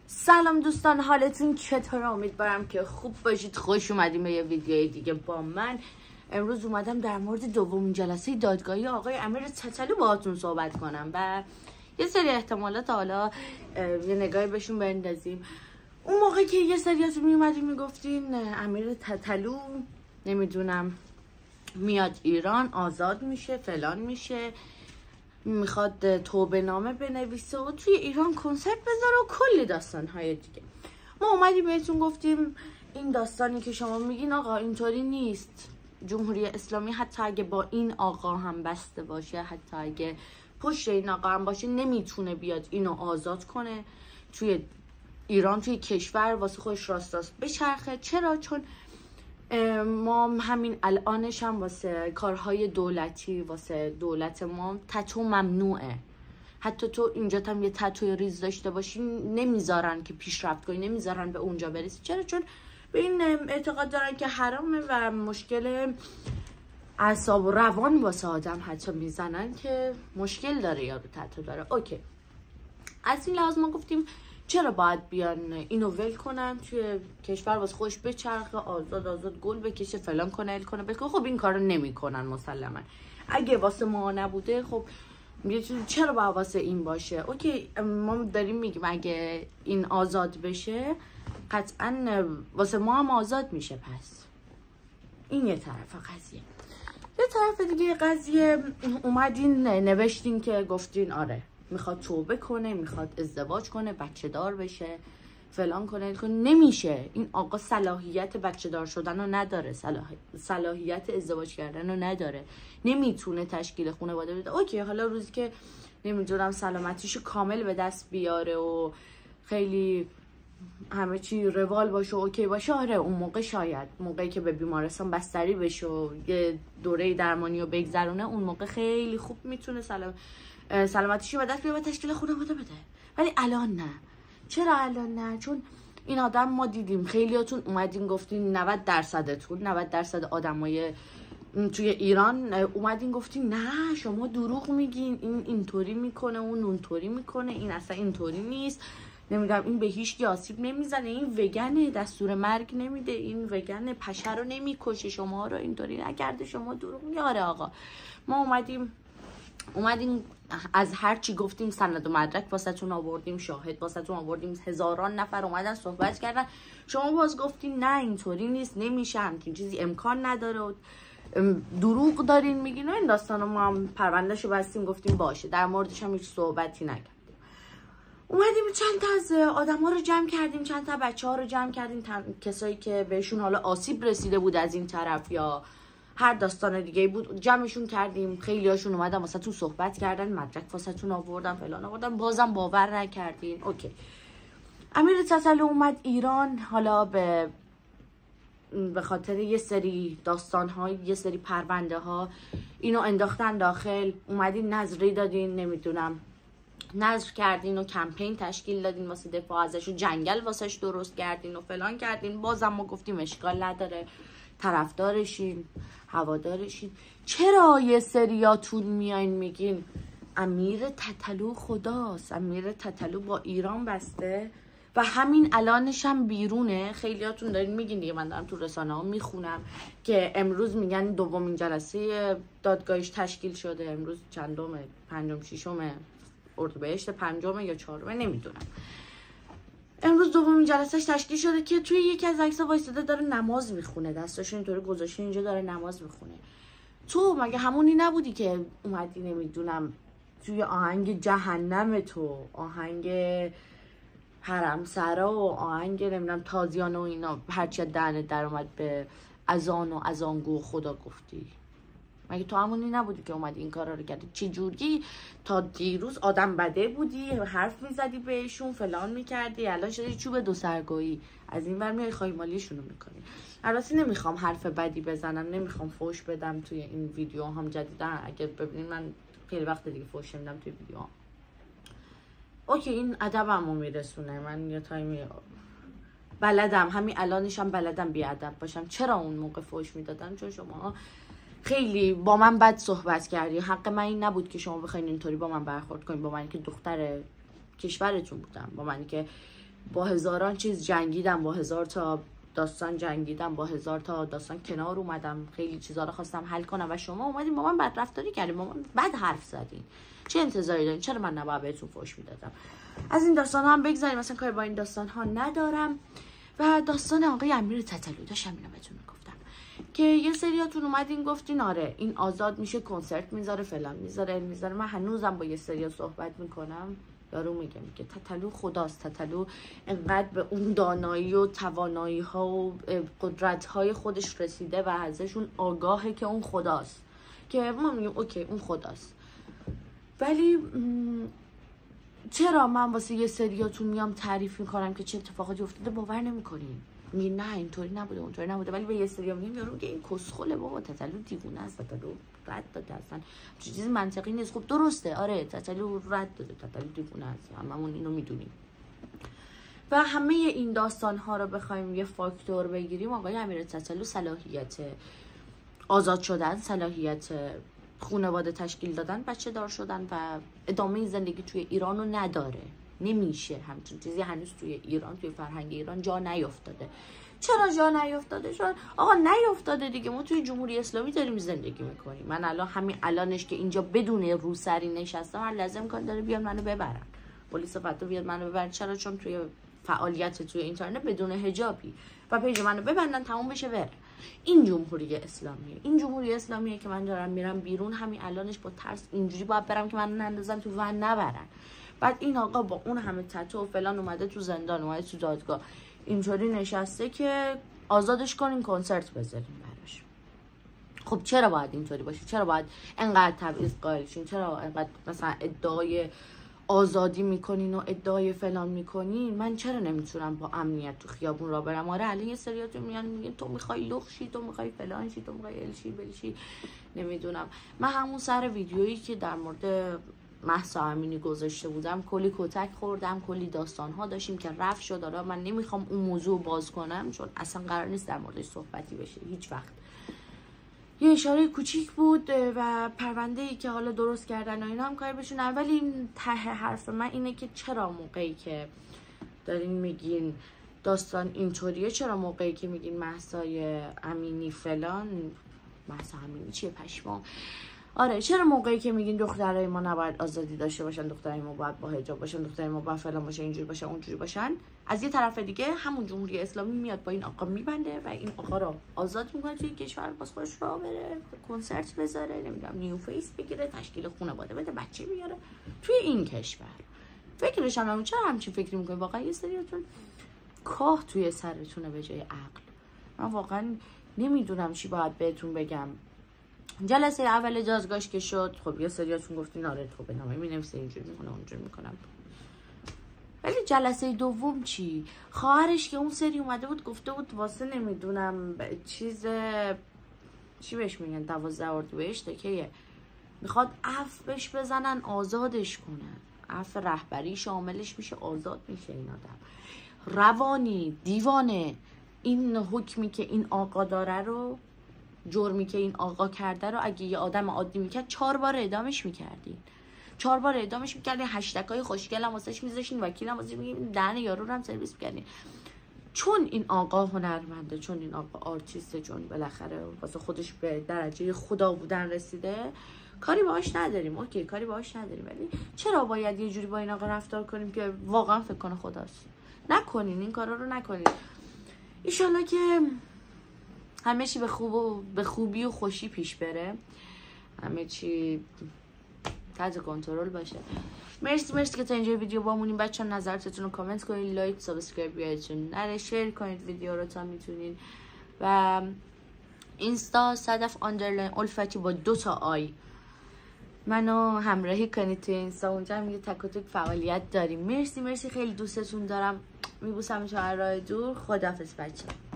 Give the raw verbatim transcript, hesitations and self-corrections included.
سلام دوستان، حالتون چطور؟ امیدوارم که خوب باشید. خوش اومدیم به یه ویدیوی دیگه با من. امروز اومدم در مورد دومین جلسه دادگاهی آقای امیر تتلو باهاتون صحبت کنم و یه سری احتمالات حالا یه نگاهی بهشون بندازیم. اون موقع که یه سریاتون میومدیم میگفتین امیر تتلو نمیدونم میاد ایران آزاد میشه، فلان میشه، میخواد توبه نامه بنویسه و توی ایران کنسرت بذاره و کلی داستان های دیگه. ما اومدیم بهتون گفتیم این داستانی که شما میگین آقا اینطوری نیست. جمهوری اسلامی حتی اگه با این آقا هم بسته باشه، حتی اگه پشت این آقا هم باشه، نمیتونه بیاد اینو آزاد کنه توی ایران، توی کشور واسه خودش راست راست بچرخه. چرا؟ چون ما همین الانش هم واسه کارهای دولتی، واسه دولت ما تتو ممنوعه. حتی تو اینجا هم یه تتوی ریز داشته باشی نمیذارن که پیشرفت کنی، نمیذارن به اونجا برسی. چرا؟ چون به این اعتقاد دارن که حرامه و مشکل اعصاب و روان واسه آدم حتی میزنن که مشکل داره یا تتو داره. اوکی، از این لحاظ ما گفتیم چرا باید بیان اینو ول کنن توی کشور واسه خودش بچرخه، آزاد آزاد گل بکشه، فلان کنه، ال کنه، بکنه. خب این کارو نمیکنن مسلما. اگه واسه ما نبوده خب چرا باید واسه این باشه؟ اوکی، ما داریم میگیم اگه این آزاد بشه قطعا واسه ما هم آزاد میشه. پس این یه طرف قضیه. یه طرف دیگه قضیه اومدین نوشتین که گفتین آره میخواد توبه کنه، میخواد ازدواج کنه، بچه دار بشه، فلان کنه، کنه. نمیشه. این آقا صلاحیت بچه دار شدن رو نداره، صلاح... صلاحیت ازدواج کردن رو نداره، نمیتونه تشکیل خانواده بده. اوکی، حالا روزی که نمیدونم سلامتیشو کامل به دست بیاره و خیلی همه چی روال باشه و اوکی باشه، آره اون موقع شاید موقعی که به بیمارستان بستری بشه و یه دوره درمانی رو بگذرونه، اون موقع خیلی خوب میتونه سلام سلامتیشو به دست بیاره و تشکیل خانواده بده. ولی الان نه. چرا الان نه؟ چون این آدم ما دیدیم خیلیاتون اومدین گفتین نود درصدتون نود درصد آدمای توی ایران اومدین گفتین نه شما دروغ میگین، این اینطوری میکنه، اون اونطوری میکنه، این اصلا اینطوری نیست، نمیدونم این به هیچ آسیب نمیزنه، این وگنه، دستور مرگ نمیده، این وگنه، پشه رو نمیکشه، شما رو اینطوری نکرده، شما دروغ میگی. آره آقا، ما اومدیم اومدیم از هر چی گفتیم سند و مدرک واسهتون آوردیم، شاهد واسهتون آوردیم، هزاران نفر اومدن صحبت کردن، شما باز گفتین نه اینطوری نیست، نمیشه، همچین چیزی امکان نداره و دروغ دارین میگین و این داستانا. ما هم پروندهشو بستیم گفتیم باشه، در موردش هم هیچ صحبتی نکردیم. اومدیم چند تا از آدم ها رو جمع کردیم، چند تا بچه ها رو جمع کردیم، کسایی که بهشون حالا آسیب رسیده بود از این طرف یا هر داستان دیگه بود، جمعشون کردیم. خیلی هاشون اومدن واسه تون صحبت کردن، مدرک واسه تون آوردن، فلان آوردن، بازم باور نکردین. اوکی، امیر تتلو اومد ایران، حالا به به خاطر یه سری داستان ها، یه سری پرونده ها اینو انداختن داخل. اومدین نظری دادین، نمیدونم نظر کردین و کمپین تشکیل دادین واسه دفاع ازش و جنگل واسش درست کردین و فلان کردین. بازم ما گفتیم اشکال نداره، طرفدارشین، هوادارشین. چرا یه سریاتون میاین میگین امیر تتلو خداست، امیر تتلو با ایران بسته و همین الانش هم بیرونه؟ خیلیاتون دارین میگین دیگه، من دارم تو رسانه ها میخونم که امروز میگن دومین جلسه دادگاهیش تشکیل شده. امروز چندمه؟ پنجم ششم اردیبهشت، پنجم یا چهارم نمیدونم. امروز دومین جلسهش تشکیل شده که توی یکی از عکس‌ها وایساده داره نماز میخونه، دستاشو اینطوری گذاشته اینجا داره نماز میخونه. تو مگه همونی نبودی که اومدی نمیدونم توی آهنگ جهنم تو، آهنگ حرمسرا و آهنگ نمیدونم تازیانه و اینا هرچی دهنت در اومد به اذان و اذانگو خدا گفتی؟ مگه تو همونی نبودی که اومدی این کارا رو کردی؟ چه جوری تا دیروز آدم بده بودی، حرف میزدی بهشون، فلان میکردی، الان شدی چوب دو سرگویی، از این ور میای خایمالیشونو میکنی. البته نمیخوام حرف بدی بزنم، نمیخوام فوش بدم توی این ویدیو هم جدیدن. اگه ببینید من خیلی وقت دیگه فوش نمیدم توی ویدیو هم. اوکی، این ادبمو میرسونه، من یه تایمی بلدم، همین الانش هم بلدم بی ادب باشم. چرا اون موقع فوش میدادم؟ چون شما خیلی با من بد صحبت کردی. حق من این نبود که شما بخواین اینطوری با من برخورد کنین، با من که دختر کشورتون بودم، با من که با هزاران چیز جنگیدم، با هزار تا داستان جنگیدم، با هزار تا داستان کنار اومدم، خیلی چیزا رو خواستم حل کنم و شما اومدین با من بد رفتاری کردین، با من بد حرف زدین. چه انتظاری دارین؟ چرا من نباید بهتون فحش میدادم؟ از این داستان ها هم بگذاریم، مثلا کاری با این داستان ها ندارم. و داستان آقای امیر تتلو داشتم اینو بهتون میگفتم که یه سریاتون اومدین گفتین آره این آزاد میشه کنسرت میذاره فلان میذاره میذاره. من هنوزم با یه سریا صحبت میکنم، یارو میگه میگه تتلو خداست، تتلو انقدر به اون دانایی و توانایی ها و قدرت های خودش رسیده و ازشون آگاهه که اون خداست، که ما میگیم اوکی اون خداست. ولی چرا من واسه یه سریاتون میام تعریف میکنم که چه اتفاقاتی افتاده باور نمیکنین؟ میگی نه اینطوری نبوده اونطوری نبوده، ولی به یه سریا میگم یارو میگه این کسخله بابا، تتلو دیوونه است، تتلو رد داده، اصلا چیزی منطقی نیست. خب درسته، آره تتلو رد داده، تتلو دیوونه است، هممون اینو میدونیم. و همه این داستان ها رو بخوایم یه فاکتور بگیریم، آقای امیر تتلو صلاحیت آزاد شدن، صلاحیت خانواده تشکیل دادن، بچه دار شدن و ادامه زندگی توی ایران رو نداره. نمیشه همچون چیزی هنوز توی ایران، توی فرهنگ ایران جا نیافتاده. چرا جا نیافتاده؟ شد آقا نیافتاده دیگه، ما توی جمهوری اسلامی داریم زندگی میکنیم. من الان همین الانش که اینجا بدون روسری نشستم، هر لازم کار داره بیان منو ببرن، پلیس فتو بیاد منو ببرن. چرا؟ چون توی فعالیت توی اینترنت بدون حجابی و پیج منو ببندن تموم بشه بره. این جمهوری اسلامیه، این جمهوری اسلامیه که من دارم میرم بیرون، همین الانش با ترس اینجوری باید برم که منو نندازن تو ون نبرن. بعد این آقا با اون همه تتو و فلان اومده تو زندان، اومده تو دادگاه، اینطوری نشسته که آزادش کنین کنسرت بذارین براش. خب چرا باید اینطوری باشه؟ چرا باید انقدر تبعیض قائل شین؟ چرا انقدر مثلا ادعای آزادی میکنین و ادعای فلان میکنین؟ من چرا نمیتونم با امنیت تو خیابون را برم؟ آره الان یه سریاتون میان میگین تو میخوای لخشی، تو میخوای فلان شی، تو میخوای الشی بلشی، نمیدونم. من همون سر ویدیویی که در مورد مهسا امینی گذاشته بودم کلی کتک خوردم، کلی داستان ها داشتیم که رفت شد. حالا من نمیخوام اون موضوع باز کنم چون اصلا قرار نیست در موردش صحبتی بشه هیچ وقت. یه اشاره کوچیک بود و پرونده ای که حالا درست کردن و اینا هم کار بشون. ولی ته حرف من اینه که چرا موقعی که دارین میگین داستان اینطوریه، چرا موقعی که میگین مهسای امینی فلان، مهسا امینی چیه پشمام، آره چرا موقعی که میگین دخترای ما نباید آزادی داشته باشن، دخترای ما باید با حجاب باشن، دخترای ما باید فلان باشه، اینجوری باشن اونجوری باشن، از یه طرف دیگه همون جمهوری اسلامی میاد با این آقا میبنده و این آقا رو آزاد میکنه توی کشور، باز خودش راه بره، کنسرت بذاره، نمیدونم نیو فیس بگیره، تشکیل خانواده بده، بچه بیاره توی این کشور. فکرش هم نمون. چرا همچین فکری میکنید؟ واقعا یه سریاتون کاه توی سرتونه به جای عقل. من واقعا نمیدونم چی باید بهتون بگم. جلسه اول دادگاهش که شد، خب یه سریاتون گفتین آره تو به نامه می‌نویسه اینجوری میکنه اونجوری میکنم، ولی جلسه دوم چی؟ خواهرش که اون سری اومده بود گفته بود واسه نمیدونم چیز چی بهش میگن دوازده اردیبهشت که میخواد عفو بهش بزنن آزادش کنن، عفو رهبری شاملش میشه، آزاد میشه این آدم. روانی دیوانه. این حکمی که این آقا داره رو، جرمی که این آقا کرده رو اگه یه آدم عادی میکرد چهار بار اعدامش میکردین، چهار بار اعدامش میکردین، هشتگای خوشگل هم واسش میذاشین، وکیل هم واسش میگین، دهن یارو رو هم سرویس میکردین. چون این آقا هنرمنده، چون این آقا آرتیسته، چون بالاخره واسه خودش به درجه خدا بودن رسیده، کاری باهاش نداریم. اوکی کاری باهاش نداریم، ولی چرا باید یه جوری با این آقا رفتار کنیم که واقعا فکر کنه خداست؟ نکنین این کارا رو، نکنین. ان که همه چی به خوب و به خوبی و خوشی پیش بره، همه چی تحت کنترل باشه. مرسی مرسی که تا اینجا ویدیو بامونین. بچه ها نظرتون رو کامنت کنین، لایک سابسکرایب یادتون نره، شیر کنید ویدیو رو تا میتونین. و اینستا صدف آندرلاین الفتی با دو تا آی منو همراهی کنید توی اینستا، اونجا هم یه تک و تک فعالیت داریم. مرسی مرسی خیلی دوستتون دارم، میبوسم شما راه دور. خداحافظ بچه.